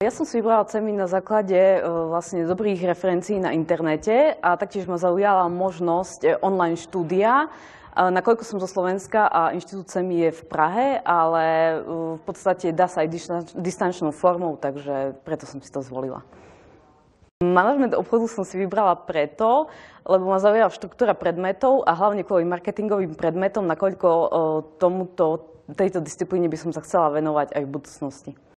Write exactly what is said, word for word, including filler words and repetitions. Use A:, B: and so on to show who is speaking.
A: Ja som si vybrala cé em í na základe e, vlastne dobrých referencií na internete a taktiež ma zaujala možnosť e, online štúdia. E, nakoľko som zo Slovenska a inštitút cé em í je v Prahe, ale e, v podstate dá sa aj distanč, distančnou formou, takže preto som si to zvolila. Manažment obchodu som si vybrala preto, lebo ma zaujala štruktúra predmetov a hlavne kvôli marketingovým predmetom, nakoľko e, tomuto, tejto disciplíne by som sa chcela venovať aj v budúcnosti.